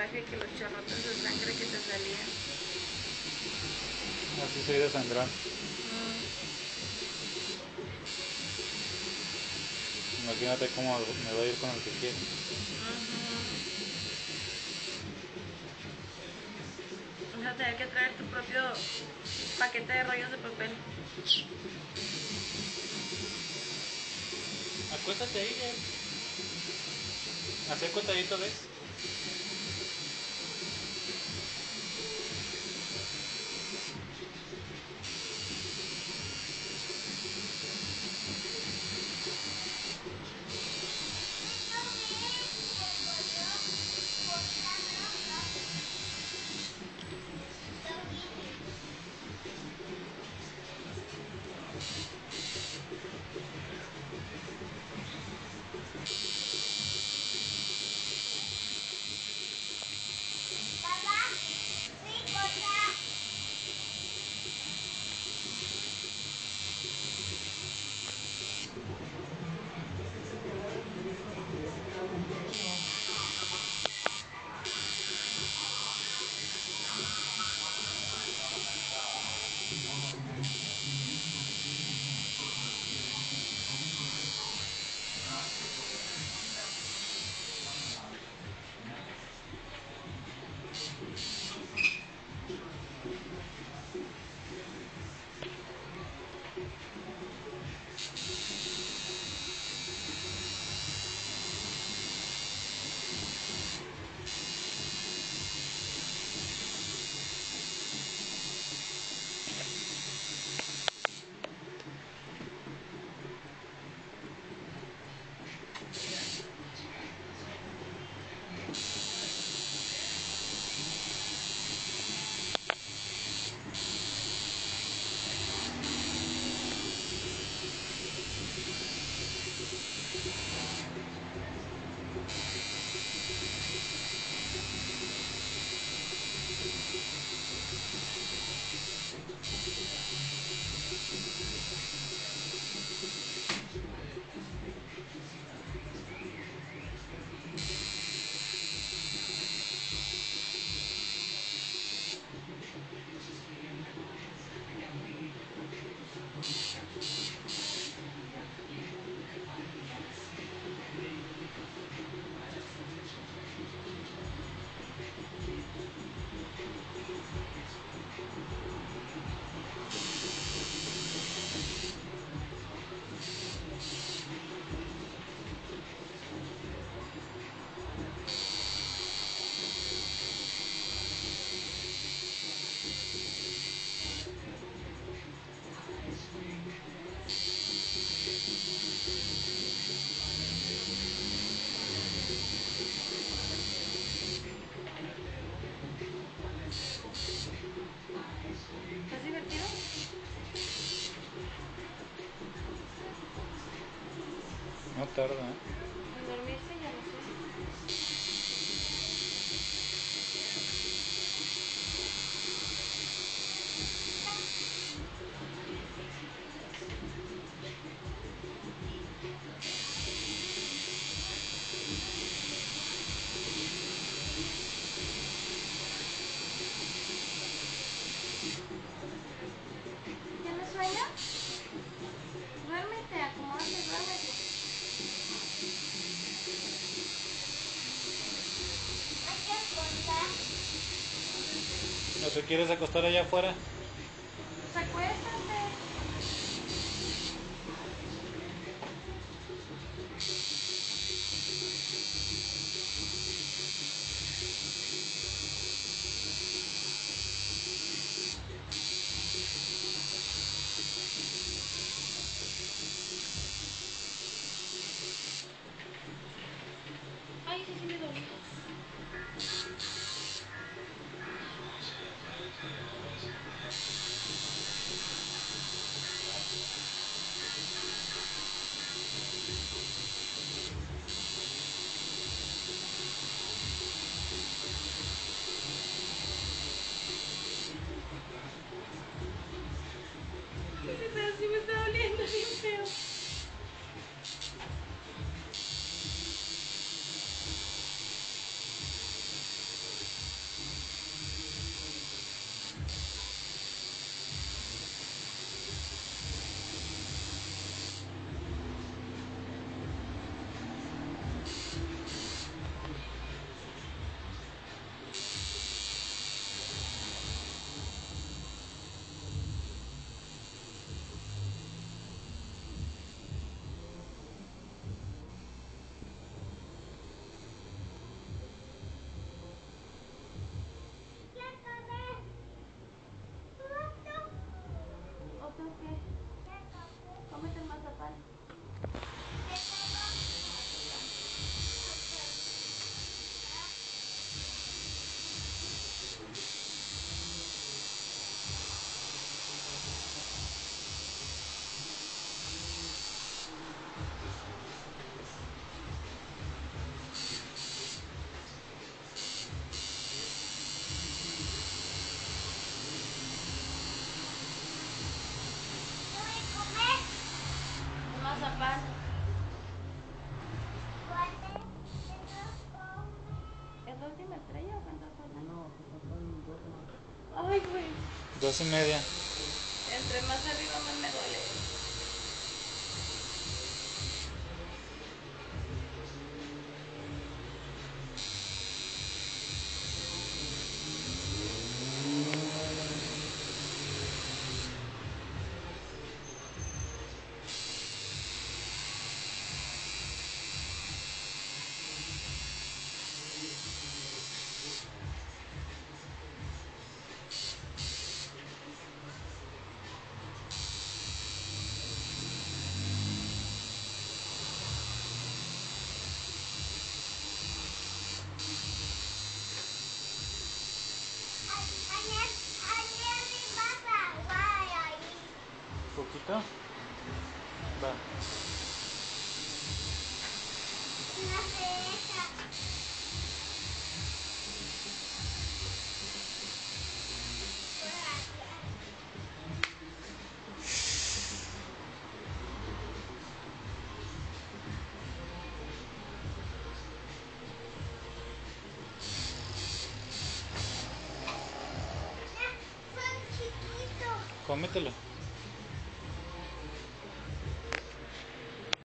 coraje que los chorrotes de sangre que te salían. Así soy de sangrón. Imagínate cómo me va a ir con el que quiere. Vas a tener que traer tu propio paquete de rollos de papel. Acuéstate ahí, así acostadito, ¿ves? ¿Estás divertido? No tarda, ¿eh? En dormirse ya no sé. ¿Tienes sueño? Duérmete, acomódate, duérmete. Hay que acostar. ¿No te quieres acostar allá afuera? Pues acuéstate. Ay, ese sí me dolió. Ay, güey. 2:30. Entre más arriba más me duele. Poquito. Va. Cómetelo.